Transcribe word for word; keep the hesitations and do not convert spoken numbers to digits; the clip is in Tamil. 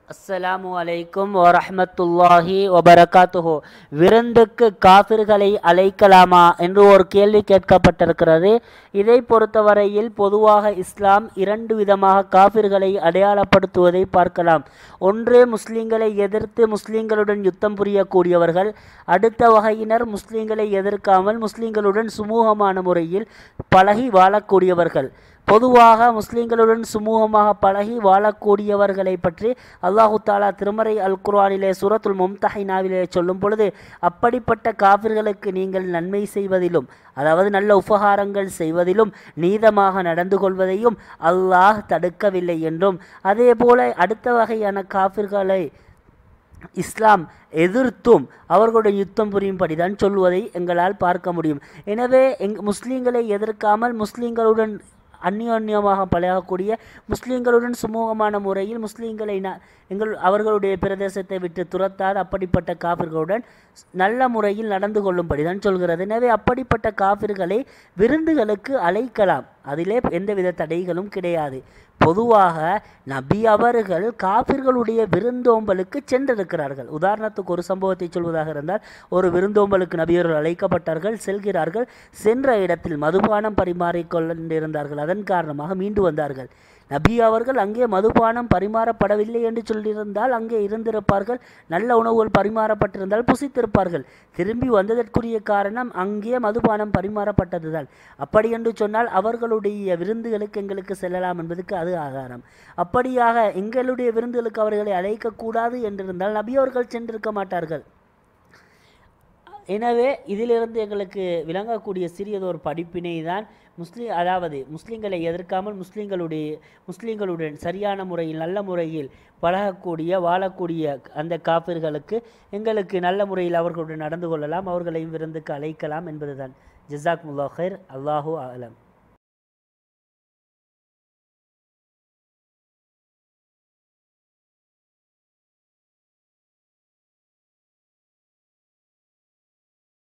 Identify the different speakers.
Speaker 1: அஸ்ஸலாமு அலைக்கும் வரஹ்மத்துல்லாஹி வபரகாத்துஹு. விருந்துக்கு காஃபிர்களை அழைக்கலாமா என்று ஒரு கேள்வி கேட்கப்பட்டிருக்கிறது. இதை பொறுத்தவரையில் பொதுவாக இஸ்லாம் இரண்டு விதமாக காஃபிர்களை அடையாளப்படுத்துவதை பார்க்கலாம். ஒன்று, முஸ்லிம்களை எதிர்த்து முஸ்லிம்களுடன் யுத்தம் புரியக்கூடியவர்கள். அடுத்த வகையினர் முஸ்லிம்களை எதிர்க்காமல் முஸ்லிம்களுடன் சுமூகமான முறையில் பழகி வாழக்கூடியவர்கள். பொதுவாக முஸ்லிம்களுடன் சுமூகமாக பழகி வாழக்கூடியவர்களை பற்றி அல்லாஹு தாலா திருமறை அல் குர்ஆனிலே சூரத்துல் மும்தஹினாவிலே சொல்லும் பொழுது, அப்படிப்பட்ட காஃபிர்களுக்கு நீங்கள் நன்மை செய்வதிலும், அதாவது நல்ல உபகாரங்கள் செய்வதிலும் நீதமாக நடந்து கொள்வதையும் அல்லாஹ் தடுக்கவில்லை என்றும், அதே போல அடுத்த வகையான காஃபிர்களை இஸ்லாம் எதிர்த்தும் அவர்களுடைய யுத்தம் புரியும்படி தான் சொல்வதை எங்களால் பார்க்க முடியும். எனவே எங் முஸ்லீம்களை எதிர்க்காமல் முஸ்லீம்களுடன் அந்நியோன்யமாக பழகக்கூடிய, முஸ்லீம்களுடன் சுமூகமான முறையில் முஸ்லீம்களை ந எங்கள் அவர்களுடைய பிரதேசத்தை விட்டு துரத்தாத அப்படிப்பட்ட காஃபிர்களுடன் நல்ல முறையில் நடந்து கொள்ளும்படி தான் சொல்கிறது. எனவே அப்படிப்பட்ட காஃபிர்களை விருந்துகளுக்கு அழைக்கலாம், அதிலே எந்தவித தடைகளும் கிடையாது. பொதுவாக நபி அவர்கள் காஃபிர்களுடைய விருந்தோம்பலுக்கு சென்றிருக்கிறார்கள். உதாரணத்துக்கு ஒரு சம்பவத்தை சொல்வதாக இருந்தால், ஒரு விருந்தோம்பலுக்கு நபியவர்கள் அழைக்கப்பட்டார்கள், செல்கிறார்கள். சென்ற இடத்தில் மதுபானம் பரிமாறிக்கொண்டிருந்தார்கள். அதன் காரணமாக மீண்டு வந்தார்கள். நபி அவர்கள் அங்கே மதுபானம் பரிமாறப்படவில்லை என்று சொல்லியிருந்தால் அங்கே இருந்திருப்பார்கள். நல்ல உணவுகள் பரிமாறப்பட்டிருந்தால் புசித்திருப்பார்கள். திரும்பி வந்ததற்குரிய காரணம் அங்கே மதுபானம் பரிமாறப்பட்டதுதான். அப்படி என்று சொன்னால் அவர்களுடைய விருந்துகளுக்கு எங்களுக்கு செல்லலாம் என்பதற்கு அது ஆதாரம். அப்படியாக எங்களுடைய விருந்துகளுக்கு அவர்களை அழைக்கக்கூடாது என்றிருந்தால் நபி அவர்கள் சென்றிருக்க மாட்டார்கள். எனவே இதிலிருந்து எங்களுக்கு விளங்கக்கூடிய சிறியதொரு படிப்பினை தான் முஸ்லீம் அதாவது முஸ்லீம்களை எதிர்க்காமல் முஸ்லீம்களுடைய முஸ்லீம்களுடன் சரியான முறையில் நல்ல முறையில் பழகக்கூடிய வாழக்கூடிய அந்த காஃபிர்களுக்கு எங்களுக்கு நல்ல முறையில் அவர்களுடன் நடந்து கொள்ளலாம், அவர்களையும் விருந்துக்கு அழைக்கலாம் என்பதுதான். ஜஸாக்குமுல்லாஹ் ஹைர். அல்லாஹு அலம்.